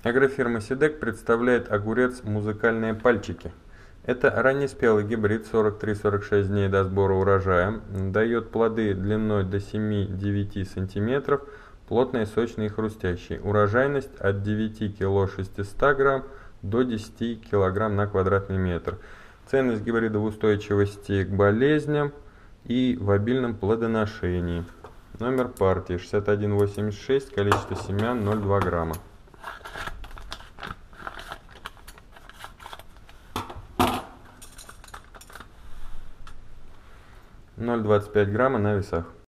Агрофирма Сидек представляет огурец «Музыкальные пальчики». Это раннеспелый гибрид, 43-46 дней до сбора урожая, дает плоды длиной до 7-9 см, плотные, сочные и хрустящие. Урожайность от 9 кг 600 грамм до 10 кг на квадратный метр. Ценность гибрида в устойчивости к болезням и в обильном плодоношении. Номер партии 6186, количество семян 0,2 грамма. 0,25 грамма на весах.